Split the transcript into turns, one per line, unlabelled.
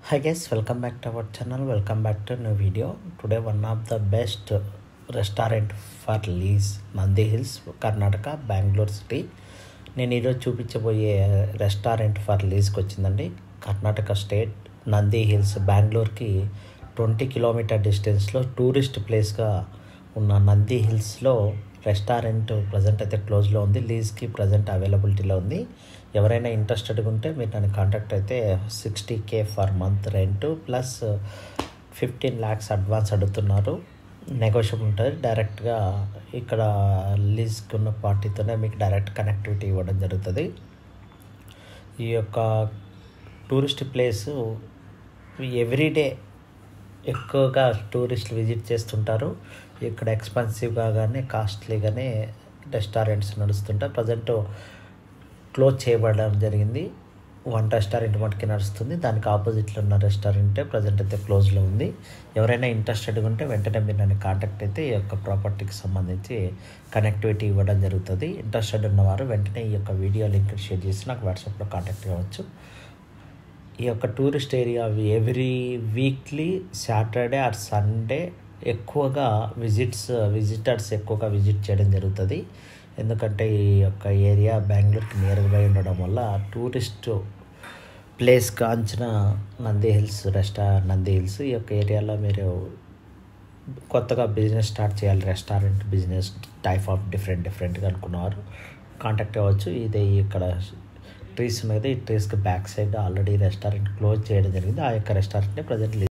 Hi guys, welcome back to our channel. Welcome back to a new video. Today one of the best restaurant for lease Nandi Hills, Karnataka, Bangalore city. నేను ఈరోజు చూపించబోయే restaurant for లీజ్కి వచ్చిందండి. Karnataka state Nandi hills బెంగళూరుకి 20 kilometre డిస్టెన్స్లో tourist ప్లేస్గా ఉన్న నంది హిల్స్లో restaurant present అయితే క్లోజ్లో ఉంది. లీజ్కి ప్రజెంట్ అవైలబిలిటీలో ఉంది. ఎవరైనా ఇంట్రెస్టెడ్గా ఉంటే మీరు నన్ను కాంటాక్ట్ అయితే 60K for month rent plus 15 lakhs advance అడుగుతున్నారు. నెగోషియబుల్ ఉంటుంది. డైరెక్ట్గా ఇక్కడ లీజ్కి ఉన్న పార్టీతోనే మీకు డైరెక్ట్ కనెక్టివిటీ ఇవ్వడం జరుగుతుంది. ఈ యొక్క టూరిస్ట్ ప్లేసు ఎవ్రీడే ఎక్కువగా టూరిస్టులు విజిట్ చేస్తుంటారు. ఇక్కడ ఎక్స్పెన్సివ్గా కానీ కాస్ట్లీగానే రెస్టారెంట్స్ నడుస్తుంటాయి. ప్రజెంట్ క్లోజ్ చేయబడడం జరిగింది. వన్ రెస్టారెంట్ మటుకి నడుస్తుంది. దానికి ఆపోజిట్లో ఉన్న రెస్టారెంటే ప్రజెంట్ అయితే క్లోజ్లో ఉంది. ఎవరైనా ఇంట్రెస్టెడ్గా ఉంటే వెంటనే మీరు నన్ను కాంటాక్ట్ అయితే ఈ యొక్క ప్రాపర్టీకి సంబంధించి కనెక్టివిటీ ఇవ్వడం జరుగుతుంది. ఇంట్రెస్టెడ్ ఉన్నవారు వెంటనే ఈ యొక్క వీడియో లింక్ షేర్ చేసి నాకు వాట్సాప్లో కాంటాక్ట్ అవ్వచ్చు. ఈ యొక్క tourist area every weekly Saturday or Sunday ఎక్కువగా విజిటర్స్ ఎక్కువగా విజిట్ చేయడం జరుగుతుంది. ఎందుకంటే ఈ యొక్క ఏరియా బెంగళూరుకి నియర్గా బై ఉండడం వల్ల టూరిస్ట్ ప్లేస్ కాంచిన నంది హిల్స్ నంది హిల్స్ ఈ యొక్క ఏరియాలో మీరు కొత్తగా బిజినెస్ స్టార్ట్ చేయాలి, రెస్టారెంట్ బిజినెస్ టైప్ ఆఫ్ డిఫరెంట్గా అనుకున్నవారు కాంటాక్ట్ అవ్వచ్చు. ఇదే ఇక్కడ ట్రీస్ ఉన్నది. ఈ ట్రీస్కి back side already restaurant close చేయడం జరిగింది. ఆ యొక్క రెస్టారెంట్ని ప్రజెంట్